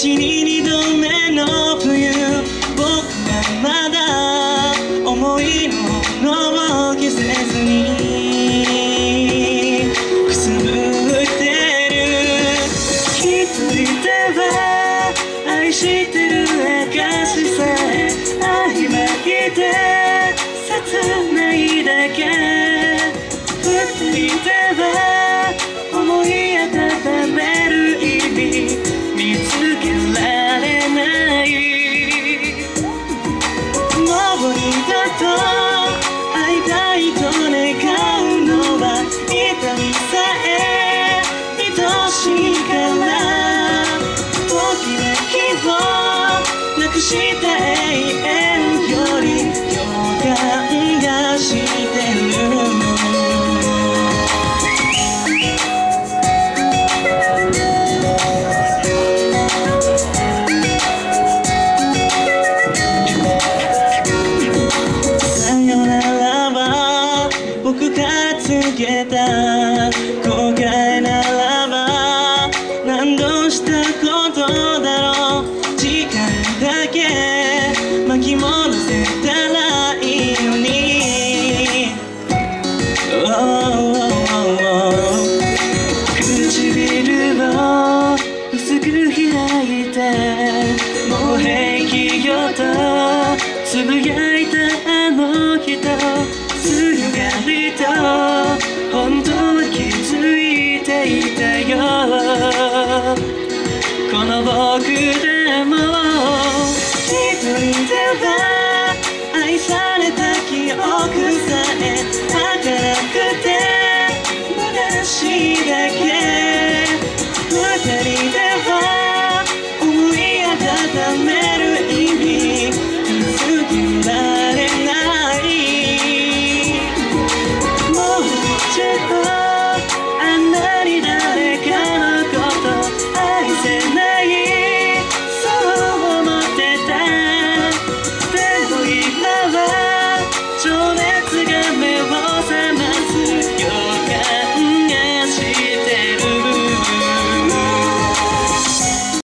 ちに二度目の冬、僕はまだ思いの炎を消せずにくすぶってる。一人では愛してる証さえ曖昧で切ないだけ。二人では思い温める意味見つけられない。登りだと会いたいと願うのは痛みさえ愛しいから。ときめきをなくした永遠より予感がしてるの。僕が告げた